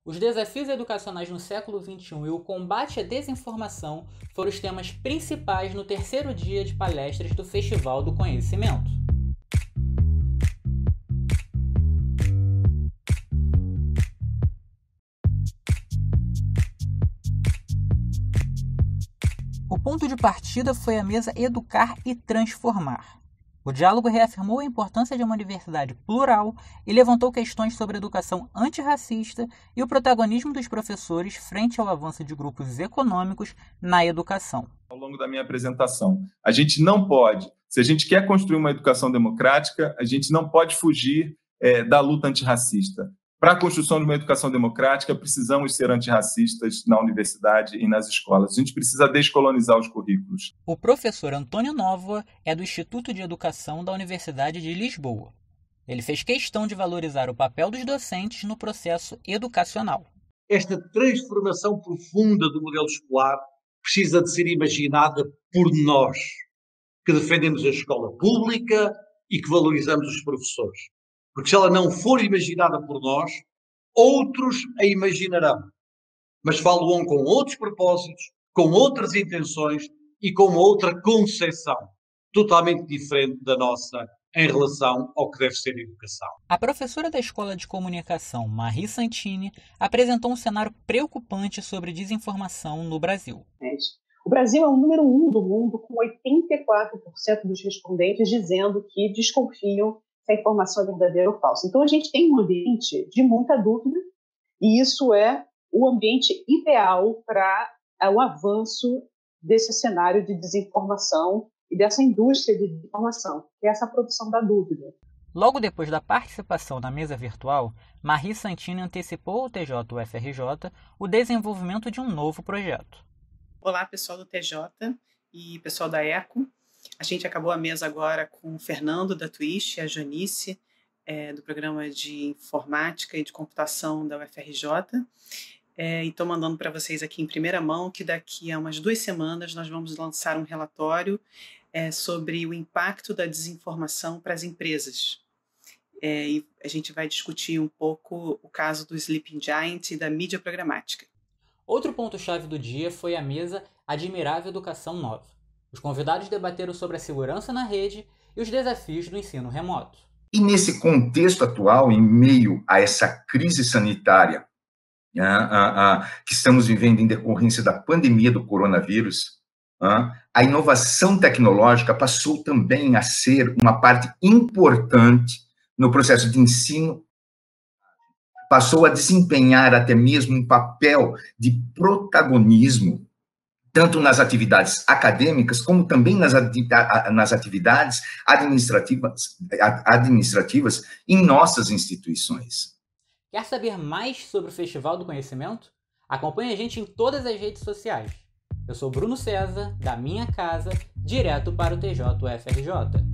Os desafios educacionais no século XXI e o combate à desinformação foram os temas principais no terceiro dia de palestras do Festival do Conhecimento. O ponto de partida foi a mesa Educar e Transformar. O diálogo reafirmou a importância de uma universidade plural e levantou questões sobre educação antirracista e o protagonismo dos professores frente ao avanço de grupos econômicos na educação. Ao longo da minha apresentação, a gente não pode, se a gente quer construir uma educação democrática, a gente não pode fugir da luta antirracista. Para a construção de uma educação democrática, precisamos ser antirracistas na universidade e nas escolas. A gente precisa descolonizar os currículos. O professor Antônio Nóvoa é do Instituto de Educação da Universidade de Lisboa. Ele fez questão de valorizar o papel dos docentes no processo educacional. Esta transformação profunda do modelo escolar precisa de ser imaginada por nós, que defendemos a escola pública e que valorizamos os professores. Porque se ela não for imaginada por nós, outros a imaginarão. Mas falo-on com outros propósitos, com outras intenções e com outra concepção totalmente diferente da nossa em relação ao que deve ser a educação. A professora da Escola de Comunicação, Marie Santini, apresentou um cenário preocupante sobre desinformação no Brasil. O Brasil é o número 1 do mundo, com 84% dos respondentes dizendo que desconfiam se a informação é verdadeira ou falsa. Então, a gente tem um ambiente de muita dúvida e isso é o ambiente ideal para o avanço desse cenário de desinformação e dessa indústria de desinformação, que é essa produção da dúvida. Logo depois da participação na mesa virtual, Marie Santini antecipou ao TJ-UFRJ o desenvolvimento de um novo projeto. Olá, pessoal do TJ e pessoal da ECO. A gente acabou a mesa agora com o Fernando da Twitch, a Janice, do programa de informática e de computação da UFRJ. E estou mandando para vocês aqui em primeira mão que daqui a umas 2 semanas nós vamos lançar um relatório sobre o impacto da desinformação para as empresas. E a gente vai discutir um pouco o caso do Sleeping Giant e da mídia programática. Outro ponto-chave do dia foi a mesa Admirável Educação Nova. Os convidados debateram sobre a segurança na rede e os desafios do ensino remoto. E nesse contexto atual, em meio a essa crise sanitária que estamos vivendo em decorrência da pandemia do coronavírus, a inovação tecnológica passou também a ser uma parte importante no processo de ensino, passou a desempenhar até mesmo um papel de protagonismo tanto nas atividades acadêmicas, como também nas atividades administrativas em nossas instituições. Quer saber mais sobre o Festival do Conhecimento? Acompanhe a gente em todas as redes sociais. Eu sou Bruno César, da minha casa, direto para o TJ-UFRJ.